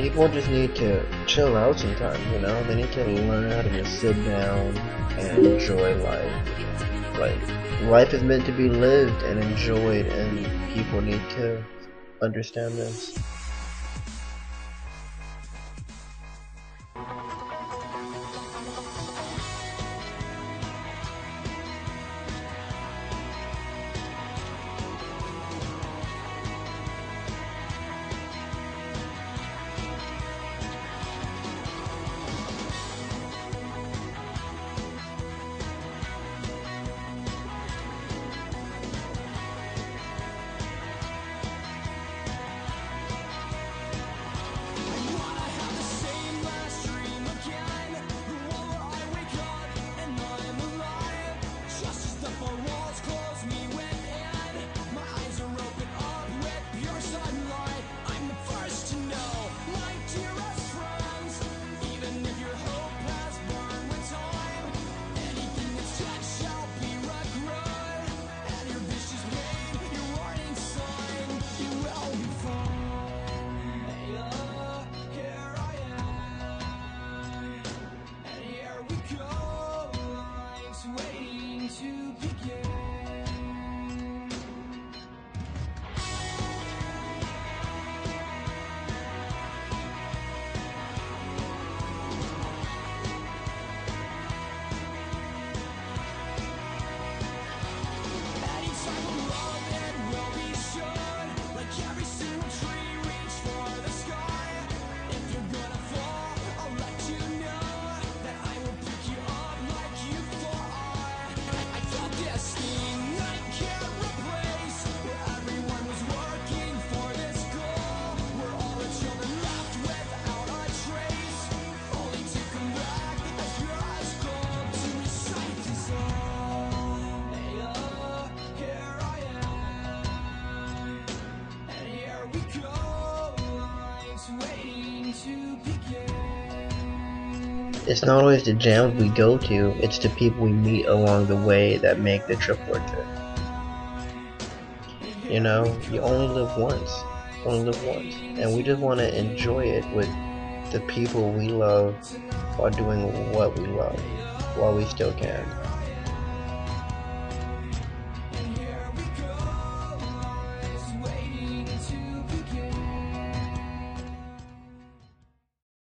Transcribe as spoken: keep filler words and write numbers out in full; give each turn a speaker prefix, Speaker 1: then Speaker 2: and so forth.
Speaker 1: People just need to chill out sometimes, you know? They need to learn how to just sit down and enjoy life. Like, life is meant to be lived and enjoyed, and people need to understand this. It's not always the jams we go to, it's the people we meet along the way that make the trip worth it. You know, you only live once, you only live once, and we just want to enjoy it with the people we love while doing what we love, while we still can.